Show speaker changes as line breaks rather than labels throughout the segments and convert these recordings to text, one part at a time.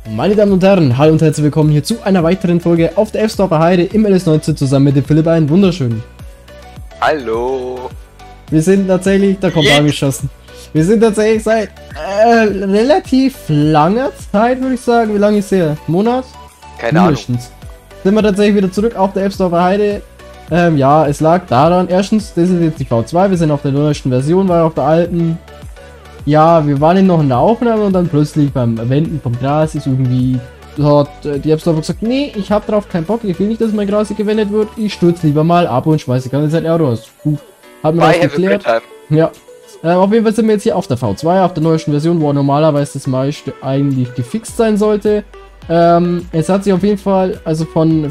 Meine Damen und Herren, hallo und herzlich willkommen hier zu einer weiteren Folge auf der F-Storper Heide im LS19 zusammen mit dem Philipp. Einen wunderschönen.
Hallo.
Wir sind tatsächlich, da kommt angeschossen. Wir sind tatsächlich seit relativ langer Zeit, würde ich sagen. Wie lange ist her? Monat?
Keine Ahnung.
Sind wir tatsächlich wieder zurück auf der F-Storper Heide. Ja, es lag daran, erstens, das ist jetzt die V2, wir sind auf der neuesten Version, weil auf der alten, ja, wir waren noch in der Aufnahme und dann plötzlich beim Wenden vom Gras ist irgendwie, hat die F-Storper gesagt, nee, ich hab drauf keinen Bock, ich will nicht, dass mein Gras gewendet wird, ich stürze lieber mal ab und schmeiße die ganze Zeit Error aus. Hat mir das geklärt. Ja. Auf jeden Fall sind wir jetzt hier auf der V2, auf der neuesten Version, wo normalerweise das meiste eigentlich gefixt sein sollte. Es hat sich auf jeden Fall, also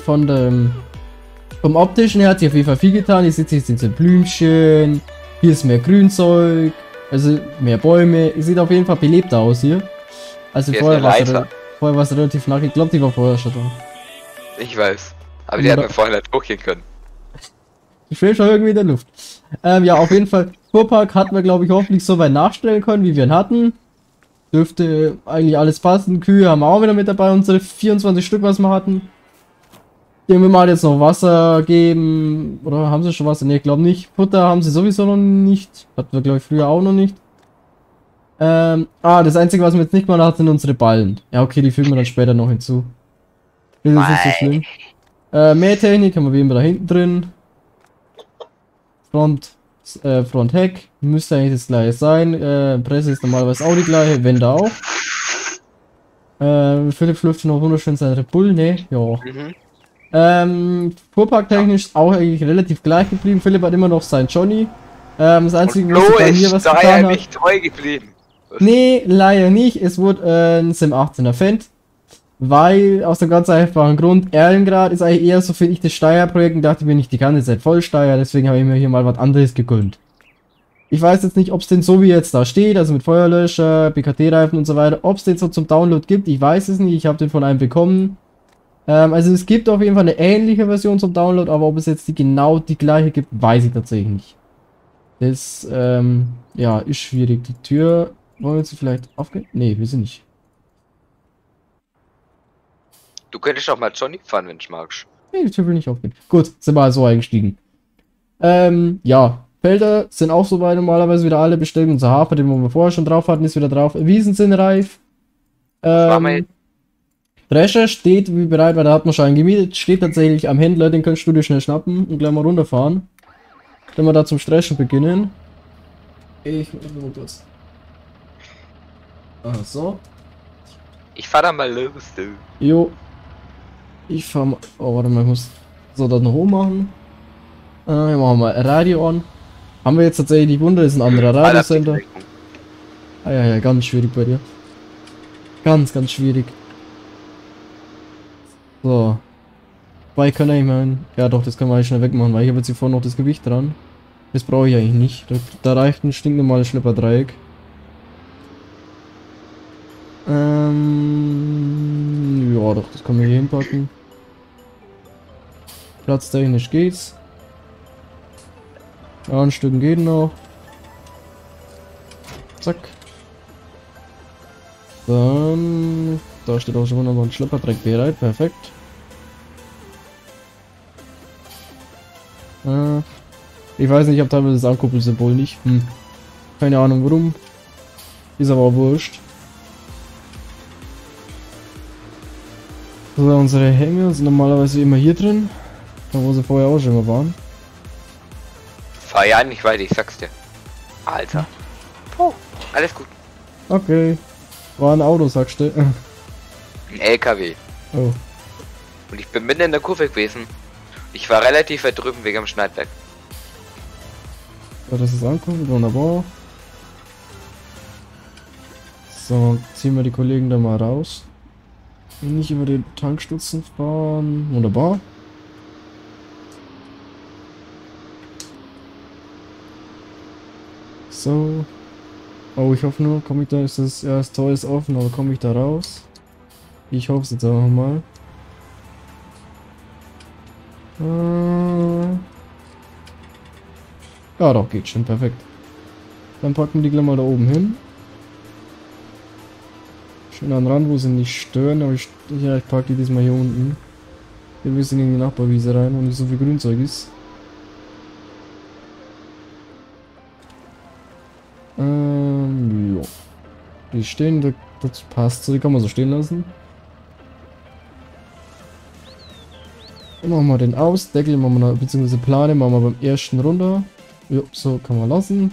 vom optischen her hat sich auf jeden Fall viel getan. Ihr seht, hier sind so Blümchen, hier ist mehr Grünzeug, also mehr Bäume. Ihr seht auf jeden Fall belebter aus hier. Also vorher war es relativ nach. Ich glaube, die war vorher schon da.
Ich weiß, aber die hat mir vorher nicht hochgehen können.
Ich schwebe schon irgendwie in der Luft. Ja, auf jeden Fall, Fuhrpark hatten wir, glaube ich, hoffentlich so weit nachstellen können, wie wir ihn hatten. Dürfte eigentlich alles passen. Kühe haben wir auch wieder mit dabei, unsere 24 Stück, was wir hatten. Dem wir mal jetzt noch Wasser geben. Oder haben sie schon Wasser? Ne, ich glaube nicht. Futter haben sie sowieso noch nicht. Hatten wir, glaube ich, früher auch noch nicht. Das Einzige, was wir jetzt nicht mal hatten, sind unsere Ballen. Ja, okay, die fügen wir dann später noch hinzu. Das ist nicht so schlimm. Mähtechnik haben wir wie immer da hinten drin. Front Heck. Müsste eigentlich das gleiche sein. Presse ist normalerweise auch die gleiche. Wände auch. Philipp schlüpft noch wunderschön sein Red Bull. Ne, ja. Fuhrparktechnisch ist auch eigentlich relativ gleich geblieben. Philipp hat immer noch sein Johnny. Das einzige, was bei mir was getan hat.
Nicht treu geblieben.
Nee, leider nicht. Es wurde ein Sim 18er Fendt. Weil, aus dem ganz einfachen Grund, Erlengrad ist eigentlich eher so, finde ich, das Steyr-Projekt und dachte mir nicht die ganze Zeit voll Steyr, deswegen habe ich mir hier mal was anderes gegönnt. Ich weiß jetzt nicht, ob es den so wie jetzt da steht, also mit Feuerlöscher, BKT-Reifen und so weiter, ob es den so zum Download gibt, ich weiß es nicht, ich habe den von einem bekommen. Also es gibt auf jeden Fall eine ähnliche Version zum Download, aber ob es jetzt genau die gleiche gibt, weiß ich tatsächlich nicht. Das, ja, ist schwierig. Die Tür, wollen wir jetzt vielleicht aufgehen? Ne, wir sind nicht.
Du könntest auch mal Johnny fahren, wenn du magst.
Nee, die Tür will nicht aufgehen. Gut, sind wir also eingestiegen. Ja, Felder sind auch soweit normalerweise wieder alle bestellt. Unser Hafer, den wir vorher schon drauf hatten, ist wieder drauf. Wiesen sind reif. Drescher steht wie bereit, weil da hat man schon einen gemietet. Steht tatsächlich am Händler, den kannst du dir schnell schnappen und gleich mal runterfahren. Wenn wir da zum Strechen beginnen. Ich muss mal kurz. Ach so.
Ich fahr da mal los, du.
Jo. Ich fahr mal. Oh, warte mal, ich muss so das noch ummachen. Wir machen mal Radio an. Haben wir jetzt tatsächlich nicht Wunder, das ist ein anderer Radiosender. Ah ja, ganz schwierig bei dir. Ganz schwierig. So. Wobei können ich meinen. Ja doch, das können wir eigentlich schnell wegmachen, weil ich habe jetzt hier vorne noch das Gewicht dran. Das brauche ich eigentlich nicht. Da reicht ein stinknormales Schlepperdreieck. Ja doch, das können wir hier hinpacken. Platztechnisch geht's. Ja, ein Stück geht noch. Zack. Dann, da steht auch schon wunderbar ein Schlepperdreck bereit, perfekt. Ich weiß nicht, ich habe teilweise das Ankuppelsymbol nicht. Keine Ahnung warum. Ist aber auch wurscht. So, unsere Hänge sind normalerweise immer hier drin. Da wo sie vorher auch schon immer waren.
Fahr ja nicht weiter, ich sag's dir. Alter. Oh, alles gut.
Okay. War ein Auto, sagst du?
Ein LKW.
Oh.
Und ich bin mitten in der Kurve gewesen. Ich war relativ weit drüben wegen dem Schneidwerk.
So, das ist ankommen, wunderbar. So, ziehen wir die Kollegen da mal raus. Nicht über den Tankstutzen fahren. Wunderbar. So. Oh, ich hoffe nur, komme ich da, ist das, ja, das Tor ist offen, aber komme ich da raus? Ich hoffe es jetzt auch mal. Ja, doch, geht schon, perfekt. Dann packen wir die gleich mal da oben hin. Schön an den Rand, wo sie nicht stören, aber ich packe die diesmal hier unten. Hier ein bisschen in die Nachbarwiese rein, wo nicht so viel Grünzeug ist. Ja. Die stehen, das passt so, die kann man so stehen lassen. Dann machen wir den Ausdeckel, machen wir beziehungsweise Plane, machen wir beim ersten runter. Ja, so kann man lassen.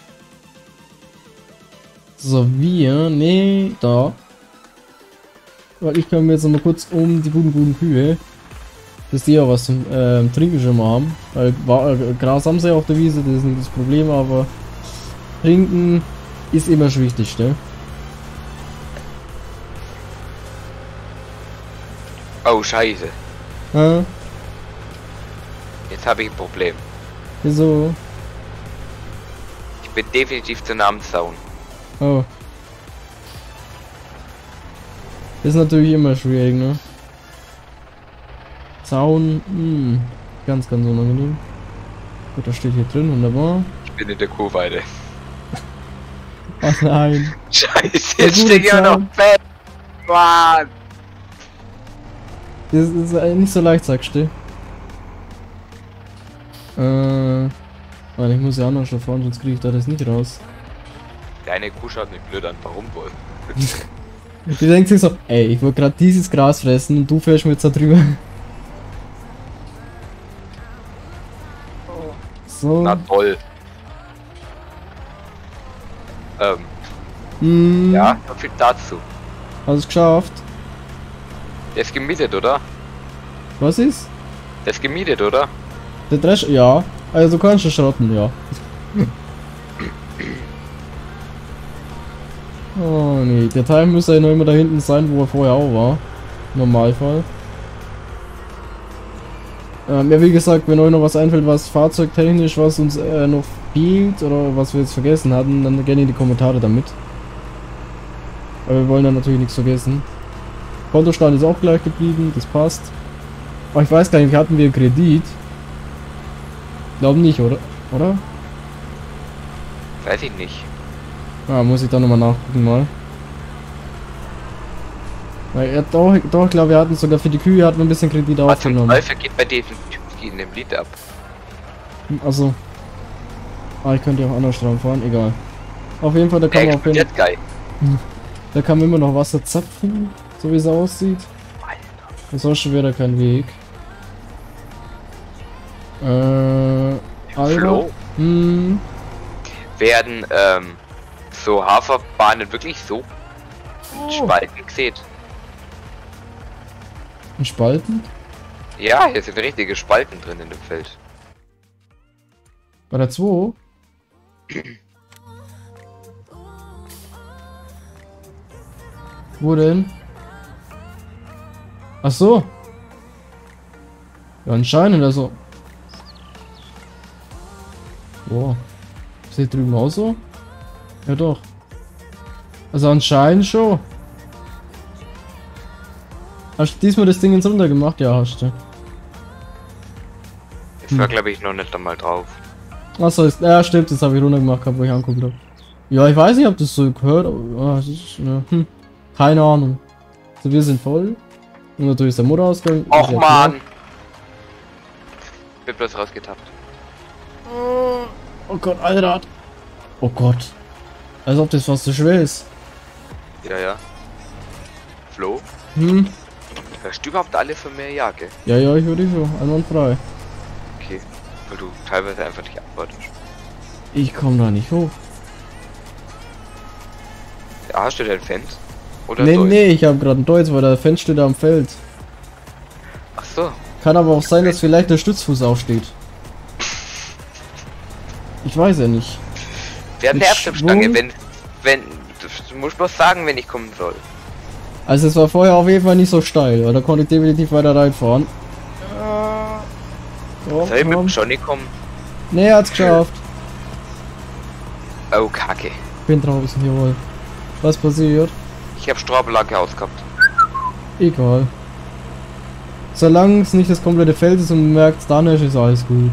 So, nee, da. Weil ich kann mir jetzt noch mal kurz um die guten Kühe, dass die ja was zum Trinken schon mal haben. Weil Gras haben sie ja auf der Wiese, das ist nicht das Problem, aber Trinken ist immer das Wichtigste.
Oh, scheiße.
Ja.
Jetzt habe ich ein Problem.
Wieso?
Ich bin definitiv zu nah am Zaun.
Oh. Ist natürlich immer schwierig, ne? Zaun, ganz unangenehm. Gut, das steht hier drin, wunderbar.
Ich bin in der Kuhweide.
Ach nein.
Scheiße, jetzt steht ja noch fest. Mann.
Das ist nicht so leicht, sagst du. Weil ich muss ja anders schon fahren, sonst kriege ich da das nicht raus.
Deine Kuh schaut mich blöd an, warum wohl?
Die denkt sich so, ey, ich wollte gerade dieses Gras fressen und du fährst mir jetzt da drüber. So.
Na toll.
Hm,
Ja, so viel dazu.
hast du es geschafft?
Der ist gemietet, oder?
Was ist?
Der ist gemietet, oder?
Der Dresch? Ja. Also du kannst schon schrotten, ja. Oh nee, der Teil müsste ja noch immer da hinten sein, wo er vorher auch war. Normalfall. Ja, wie gesagt, wenn euch noch was einfällt, was fahrzeugtechnisch, was uns noch fehlt oder was wir jetzt vergessen hatten, dann gerne in die Kommentare damit. Weil wir wollen dann natürlich nichts vergessen. Kontostand ist auch gleich geblieben, das passt. Aber ich weiß gar nicht, hatten wir Kredit? Glauben nicht, oder? Oder?
Weiß ich nicht.
Ah, muss ich da nochmal nachgucken mal. Weil, ja, doch, ich glaube, wir hatten sogar für die Kühe hatten wir ein bisschen Kredit
Was zum
aufgenommen.
Teufel geht bei diesem Typ in dem Lied ab?
Also. Ah, ich könnte ja auch anders dran fahren, egal. Auf jeden Fall, da kann
Der
man auf jeden
explodiert geil.
Da kann man immer noch Wasser zapfen, so wie es aussieht. Ansonsten wäre da kein Weg. Alter.
Flo, werden so Haferbahnen wirklich so Spalten gesehen?
Ein Spalten?
Ja, hier sind richtige Spalten drin in dem Feld.
Bei der 2? Wo denn? Ach so. Ja, anscheinend, also. Boah. Ist hier drüben auch so? Ja doch. Also anscheinend schon. Hast du diesmal das Ding ins Runter gemacht? Ja, hast du.
Ich war glaube ich noch nicht einmal drauf.
Achso, ja stimmt, das habe ich runter gemacht, wo ich anguckt habe. Ja, ich weiß nicht, ob das so gehört, aber es ist, ja, keine Ahnung. So, wir sind voll. Und natürlich ist der Motorausgang.
Och man! Bin bloß rausgetappt.
Oh Gott, Alter. Oh Gott. Als ob das fast so schwer ist.
Ja, ja. Flo? Hörst du überhaupt alle von mir? Ja, gell?
Ja, ich würde schon. Einwandfrei.
Okay. Weil du teilweise einfach nicht antwortest.
Ich komme da nicht hoch.
Ja, hast du denn Fans? Oder
Nee,
so?
nee, ich habe gerade ein Deutsch, weil der Fenster steht am Feld.
Ach so.
Kann aber auch sein, dass vielleicht der Stützfuß aufsteht. Ich weiß ja nicht.
Wer
Mit
nervt die Stange,
Schwung?
wenn du musst bloß sagen, wenn ich kommen soll.
Also es war vorher auf jeden Fall nicht so steil, weil da konnte ich definitiv weiter reinfahren. So,
Soll ich mit dem
komm.
Johnny kommen?
Nee, er hat's geschafft.
Oh, Kacke.
Bin draußen, jawohl. Was passiert?
Ich hab Strohblacke ausgehabt.
Egal. Solange es nicht das komplette Feld ist und man merkt, dann ist alles gut.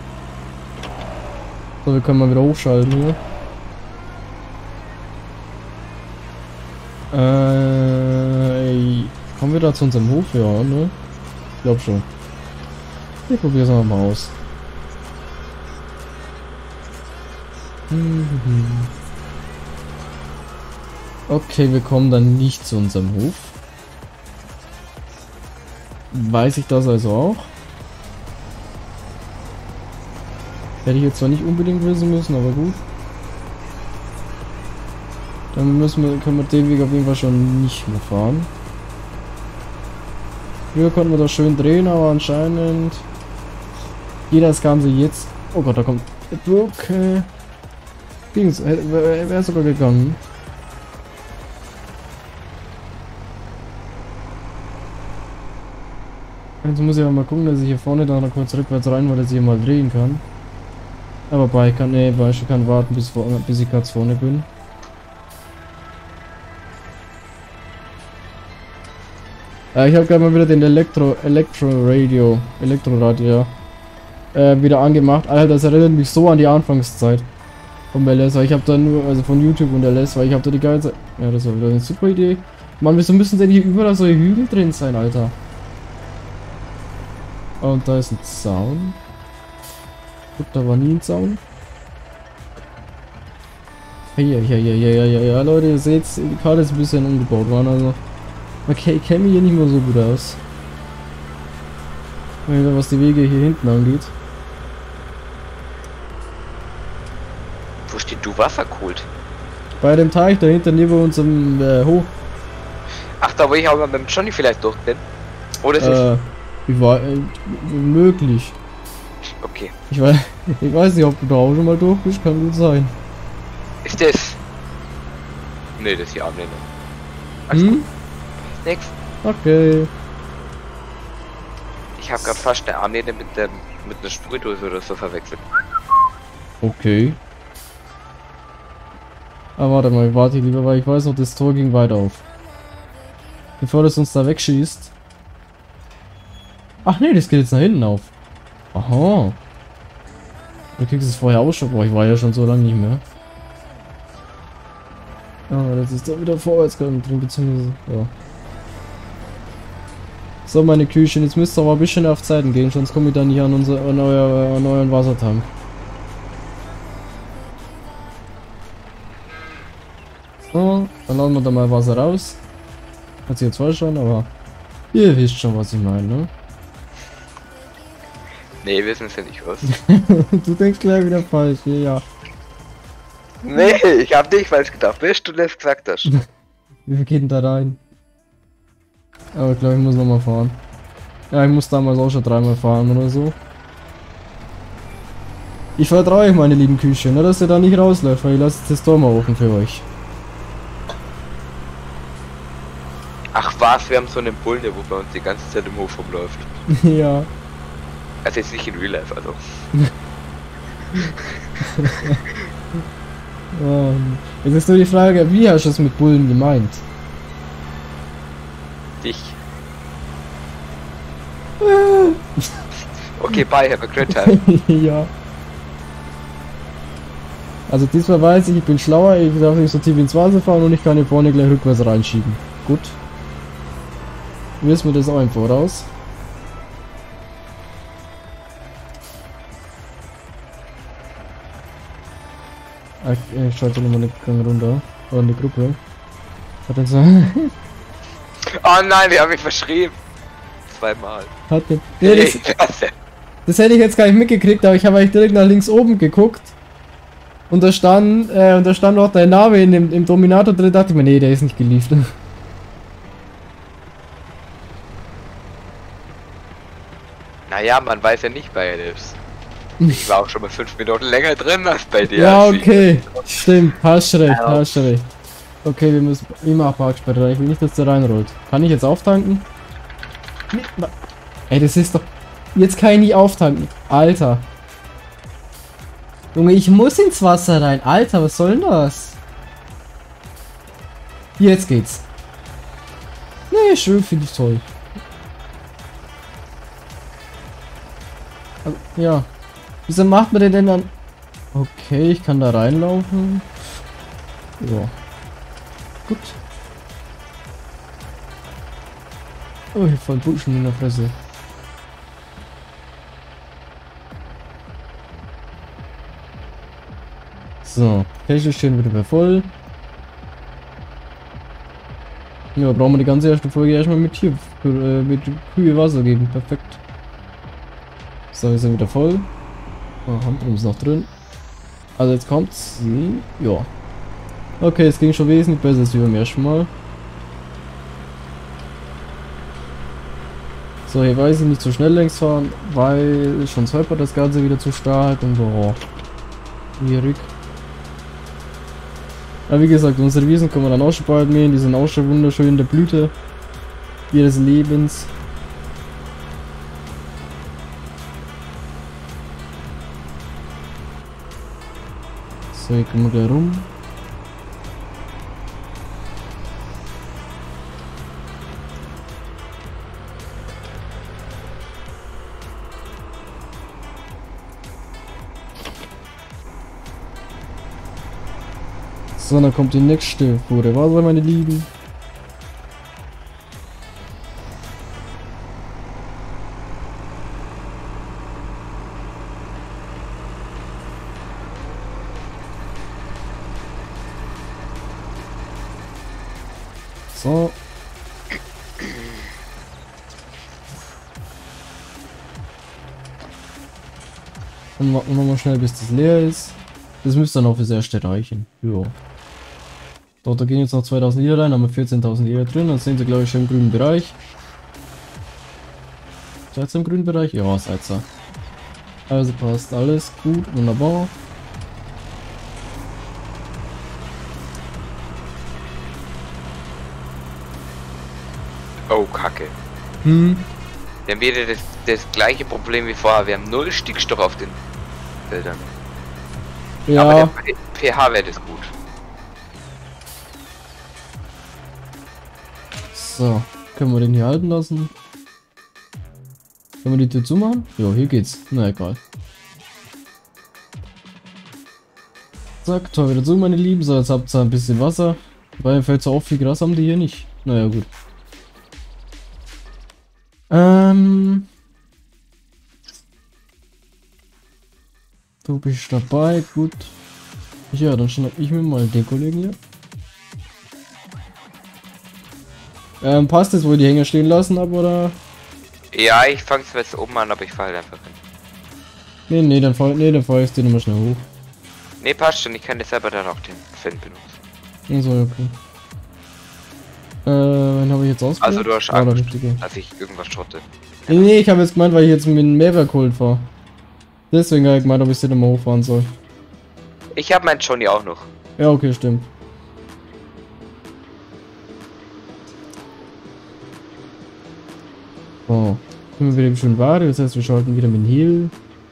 So, wir können mal wieder hochschalten hier. Kommen wir da zu unserem Hof? Ja, ne? Ich glaub schon. Ich probier's mal aus. Okay, wir kommen dann nicht zu unserem Hof. Weiß ich das also auch? Hätte ich jetzt zwar nicht unbedingt wissen müssen, aber gut. Dann können wir den Weg auf jeden Fall schon nicht mehr fahren. Früher konnten wir das schön drehen, aber anscheinend geht das Ganze jetzt. Oh Gott, da kommt der Brücke. Dings, wäre sogar gegangen. Jetzt muss ich aber mal gucken, dass ich hier vorne dann noch kurz rückwärts rein, weil ich hier mal drehen kann. Aber ich kann warten, bis ich ganz vorne bin. Ich habe gerade mal wieder den Elektroradio, wieder angemacht. Alter, das erinnert mich so an die Anfangszeit vom LS, weil ich habe da nur, also von YouTube und LS, weil ich habe da die ganze, ja, das war wieder eine super Idee. Mann, wieso müssen denn hier überall solche Hügel drin sein, Alter? Und da ist ein Zaun. Gut, da war nie ein Zaun. Ja, Leute, ihr seht, die Karte ist ein bisschen umgebaut worden, also. Okay, ich kenne mich hier nicht mehr so gut aus. Was die Wege hier hinten angeht.
Wo steht du Wasser geholt?
Bei dem Teich da hinten neben unserem Hof.
Ach, da wo ich auch mal mit dem Johnny vielleicht durch bin? Oder ist es?
Wie war möglich.
Okay.
Ich weiß nicht, ob du da auch schon mal durch bist, kann gut sein.
Ist das? Ne, das ist die Armlehne. Nix.
Okay.
Ich habe gerade fast eine Armlehne mit einer Sprühdose oder so verwechselt.
Okay. Aber warte mal, ich warte lieber, weil ich weiß noch, das Tor ging weiter auf. Bevor das uns da wegschießt. Ach nee, das geht jetzt nach hinten auf. Aha. Du kriegst es vorher auch schon. Boah, ich war ja schon so lange nicht mehr. Aber das ist doch wieder vorwärts gegangen drin, beziehungsweise. Ja. So, meine Küchen, jetzt müsst ihr aber ein bisschen auf Zeiten gehen, sonst komme ich dann nicht an euren Wassertank. So, dann lassen wir da mal Wasser raus. Hat sich jetzt zwar schon, aber ihr wisst schon, was ich meine, ne?
Nee, wissen es ja nicht was.
Du denkst gleich wieder falsch, ja.
Nee, ich hab nicht falsch gedacht, bis du das gesagt hast.
Wie viel geht denn da rein? Aber ich glaube, ich muss nochmal fahren. Ja, ich muss damals auch schon dreimal fahren oder so. Ich vertraue euch, meine lieben Küche, ne, dass ihr da nicht rausläuft, weil ich lasse das Tor mal offen für euch.
Ach was, wir haben so einen Bullen, der wo bei uns die ganze Zeit im Hof rumläuft.
Ja.
Also jetzt nicht in Real Life, also.
Jetzt ist nur die Frage, wie hast du es mit Bullen gemeint?
Dich. Okay, bye, have a great time.
Ja. Also diesmal weiß ich bin schlauer, ich darf nicht so tief ins Wasser fahren und ich kann hier vorne gleich rückwärts reinschieben. Gut. Wissen wir das auch im Voraus. Ich schalte nochmal den Gang runter. Oder in die Gruppe. Hat er so.
Oh nein, die haben mich verschrieben. Zweimal.
Hat der. Nee, das hätte ich jetzt gar nicht mitgekriegt, aber ich habe eigentlich direkt nach links oben geguckt. Und da stand auch dein Name im Dominator drin, dachte ich mir, nee, der ist nicht geliefert.
Naja, man weiß ja nicht bei Elves. Ich war auch schon mal 5 Minuten länger drin als bei dir.
Ja, okay. Stimmt, hast recht, hast recht. Okay, wir müssen immer Parksperre rein. Ich will nicht, dass der reinrollt. Kann ich jetzt auftanken? Ey, das ist doch... Jetzt kann ich nicht auftanken. Alter. Junge, ich muss ins Wasser rein. Alter, was soll denn das? Jetzt geht's. Nee, schön, finde ich toll. Also, ja. Wieso macht man den denn dann... Okay, ich kann da reinlaufen. Ja. Gut. Oh, ich hab voll Buschen in der Fresse. So, Kälte stehen wieder bei voll. Ja, brauchen wir die ganze erste Folge erstmal mit Kühe Wasser geben. Perfekt. So, wir sind wieder voll. Oh, Handbremse noch drin. Also jetzt kommt's. Ja. Okay, es ging schon wesentlich besser als beim ersten Mal. So, hier weiß ich nicht so schnell längs fahren, weil schon holpert das Ganze wieder zu stark und boah. Schwierig. Aber wie gesagt, unsere Wiesen können wir dann auch schon bald mähen, die sind auch schon wunderschön in der Blüte ihres Lebens. So, hier kommen wir gleich rum. So, dann kommt die nächste Fuhre Wasser, meine Lieben. So. Dann warten wir mal schnell, bis das leer ist. Das müsste dann auch fürs erste reichen. Ja. Dort, da gehen jetzt noch 2000 Liter rein, haben wir 14.000 Liter drin, dann sehen Sie, glaube ich, schon im grünen Bereich. Seid ihr im grünen Bereich? Ja, seid ihr. Also passt alles gut, wunderbar.
Oh, Kacke.
Hm.
Dann wäre das gleiche Problem wie vorher. Wir haben 0 Stickstoff auf den Feldern.
Ja.
Aber der pH-Wert ist gut.
So, können wir den hier halten lassen? Können wir die Tür zumachen? Ja, hier geht's. Na egal. Zack, Tor wieder zu, meine Lieben. So, jetzt habt ihr ein bisschen Wasser. Weil fällt so auf, viel Gras haben die hier nicht. Naja, gut. Du bist dabei, gut. Ja, dann schnapp ich mir mal den Kollegen hier. Passt es, wo ich die Hänger stehen lassen habe, oder?
Ja, ich fange zwar jetzt oben an, aber ich fahre halt einfach hin.
Nee, dann fahr ich den nochmal schnell hoch.
Nee, passt schon, ich kann jetzt selber dann auch den Fan benutzen.
So, okay. Wen habe ich jetzt ausgewählt?
Also du hast Angst, dass ich irgendwas schrotte.
Nee, ich habe jetzt gemeint, weil ich jetzt mit dem Mehrwerk holen fahre. Deswegen habe ich gemeint, ob ich den nochmal hochfahren soll.
Ich habe meinen Johnny auch noch.
Ja, okay, stimmt. So, können wir wieder schön Ware, das heißt wir schalten wieder mit dem Heal.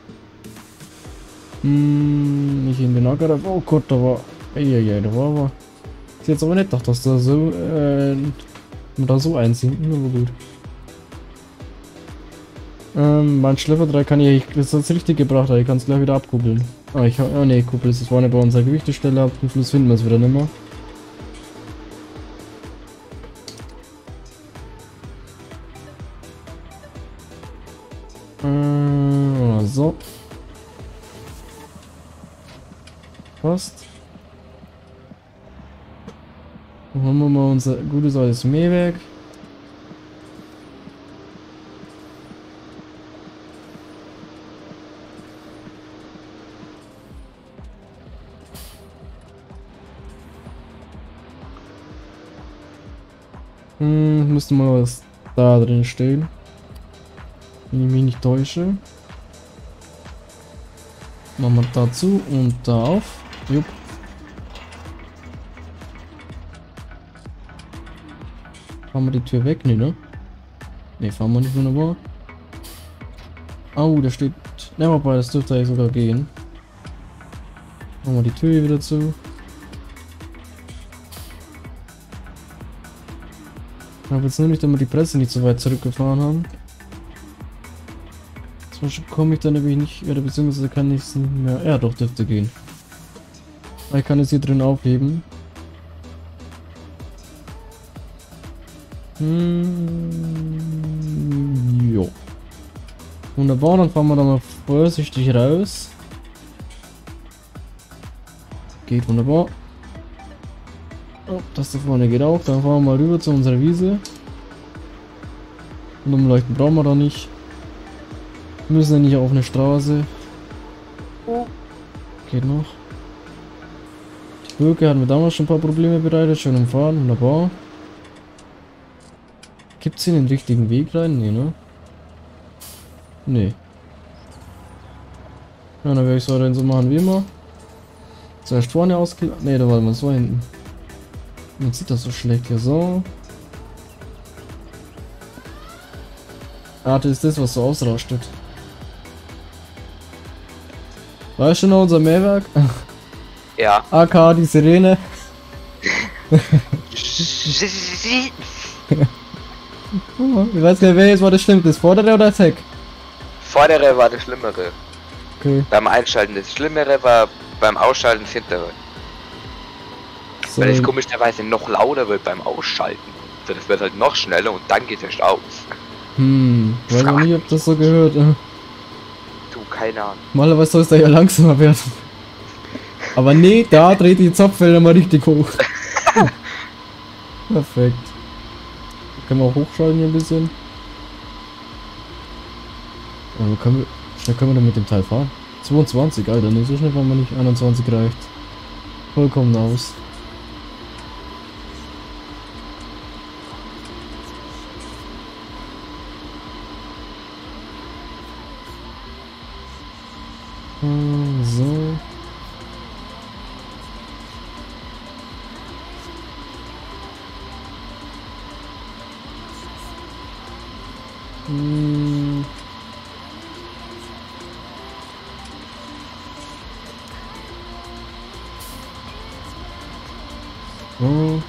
Nicht in den Acker. Oh Gott, da war. Eieiei, da war aber. Ist jetzt aber nicht gedacht, dass da so da so einsinken, aber gut. Mein Schlepper 3 kann ich, das hat's richtig gebracht, ich kann es gleich wieder abkuppeln. Ah, ich habe, ne, Kuppel ist das vorne bei unserer Gewichtestelle, ab zum Schluss finden wir es wieder nicht mehr. So. Passt. Dann holen wir mal unser gutes altes Mähwerk. Müsste mal was da drin stehen. Wenn ich mich nicht täusche. Machen wir dazu und da auf. Jupp. Fahren wir die Tür weg? Nee, ne? Ne, fahren wir nicht, wunderbar. Oh, da steht. Ne, aber das dürfte ja sogar gehen. Machen wir die Tür hier wieder zu. Ich habe jetzt nur nicht, damit wir die Presse nicht so weit zurückgefahren haben. Sonst komme ich dann nämlich nicht, oder beziehungsweise kann ich es nicht mehr. Ja, doch, dürfte gehen. Ich kann es hier drin aufheben. Wunderbar, dann fahren wir da mal vorsichtig raus. Geht wunderbar. Oh, das da vorne geht auch. Dann fahren wir mal rüber zu unserer Wiese. Und umleuchten brauchen wir da nicht. Wir müssen ja nicht auf eine Straße. Geht noch. Die Brücke hatten wir damals schon ein paar Probleme bereitet. Schön umfahren, wunderbar. Gibt es hier den richtigen Weg rein? Nee, ne? Nee. Ja, dann werde ich es weiterhin so machen wie immer. Zuerst vorne ausgelaufen. Ne, da war man so hinten. Man sieht das so schlecht hier. So. Ah, das ist das, was so ausrastet. Weißt du noch unser Mähwerk?
Ja.
AK, die Sirene. Ich weiß gar nicht, welches war das schlimm. Das vordere oder das Heck?
Vordere war das Schlimmere.
Okay.
Beim Einschalten. Das Schlimmere war beim Ausschalten das Hintere.
So.
Weil es komischerweise noch lauter wird beim Ausschalten. Also das wird halt noch schneller und dann geht es erst aus.
Weiß auch nicht, ob das so gehört.
Du, keine Ahnung.
Normalerweise soll es da ja langsamer werden. Aber nee, da dreht die Zapfwelle mal richtig hoch. Perfekt. Können wir auch hochschalten hier ein bisschen. Wie schnell können wir denn mit dem Teil fahren? 22, Alter, ne, so schnell fahren wir nicht. 21 reicht. Vollkommen aus. So. So.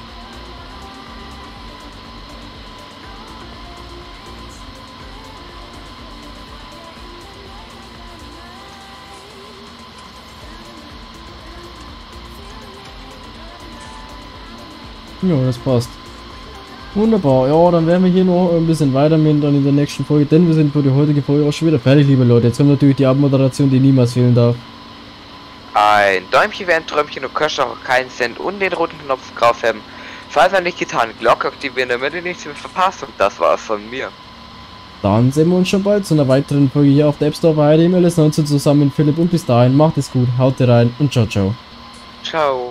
Ja, das passt. Wunderbar. Ja, dann werden wir hier noch ein bisschen weitermachen dann in der nächsten Folge, denn wir sind für die heutige Folge auch schon wieder fertig, liebe Leute. Jetzt kommt natürlich die Abmoderation, die niemals fehlen darf.
Ein Däumchen wäre ein Träumchen, du kannst auch keinen Cent und den roten Knopf drauf haben. Falls er nicht getan, Glocke aktivieren, damit ihr nichts mehr verpasst. Und das war's von mir.
Dann sehen wir uns schon bald zu einer weiteren Folge hier auf der App Store bei IDMLS19 zusammen mit Philipp und bis dahin macht es gut, haut rein und ciao, ciao.
Ciao.